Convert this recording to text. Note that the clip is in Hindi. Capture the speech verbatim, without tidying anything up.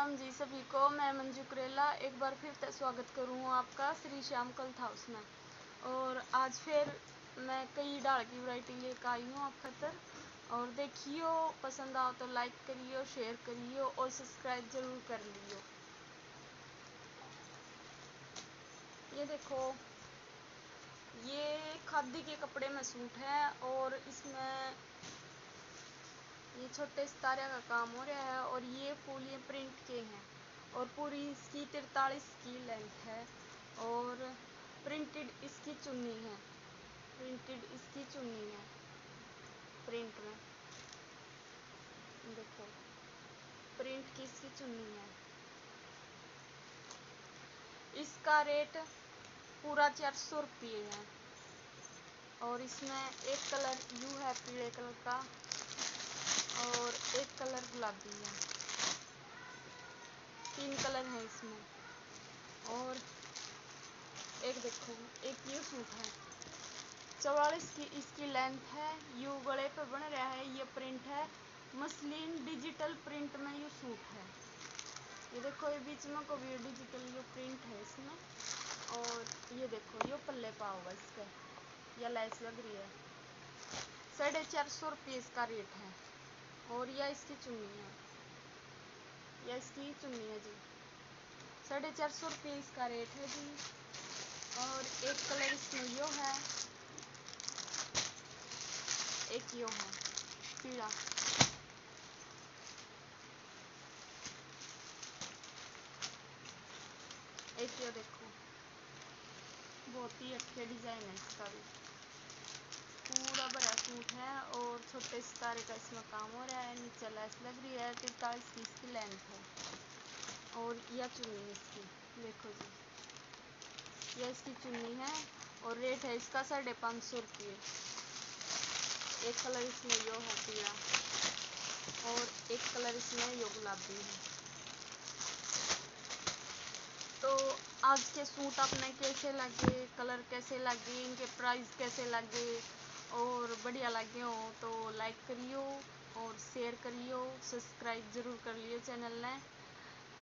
राम जी सभी को। मैं मंजू करेला एक बार फिर से स्वागत करूँ आपका श्री श्याम क्लॉथ हाउस में। और आज फिर मैं कई डाल की वैरायटी लेकर आई हूँ आप खातर। और देखियो, पसंद आओ तो लाइक करियो, शेयर करियो और सब्सक्राइब जरूर कर लियो। ये देखो, ये खादी के कपड़े में सूट है और इसमें ये छोटे सितारे का काम हो रहा है और ये फूल ये प्रिंट के हैं और पूरी इसकी तिरतालीस की लेंथ है और प्रिंटेड इसकी चुन्नी है। प्रिंटेड इसकी चुन्नी है प्रिंट में, देखो प्रिंट की इसकी चुन्नी है। इसका रेट पूरा चार सौ रुपये है और इसमें एक कलर यू है पीले कलर का और एक कलर गुलाबी है। तीन कलर है इसमें। और एक देखो, एक ये सूट है, चौवालीस की इसकी लेंथ है। यू गले पे बन रहा है, ये प्रिंट है मसलिन डिजिटल प्रिंट में ये सूट है। ये देखो, ये बीच में को भी डिजिटल ये प्रिंट है इसमें। और ये देखो, ये पल्ले पा होगा इसका, यह लेस लग रही है। साढ़े चार सौ रुपये इसका रेट है। और यह इसकी चुन्नी है, यह इसकी चुन्नी है जी। साढ़े चार सौ रुपये इसका रेट है जी। और एक कलर इसमें यो है, एक यो है पीला। एक यो देखो, बहुत ही अच्छे डिजाइन है इसका भी। पूरा बड़ा सूट है और छोटे सितारे का इसमें काम हो रहा है। नीचे लेस लग रही है, तिरतालीस की इसकी लेंथ है। और यह चुन्नी इसकी देखो जी, यह इसकी चुन्नी है और रेट है इसका साढ़े पाँच सौ रुपये। एक कलर इसमें यो है पीला और एक कलर इसमें यो गुलाबी है। तो आज के सूट आपने कैसे लगे, कलर कैसे लगे, इनके प्राइस कैसे लगे और बढ़िया लगे हो तो लाइक करियो और शेयर करियो, सब्सक्राइब जरूर कर लियो चैनल ने।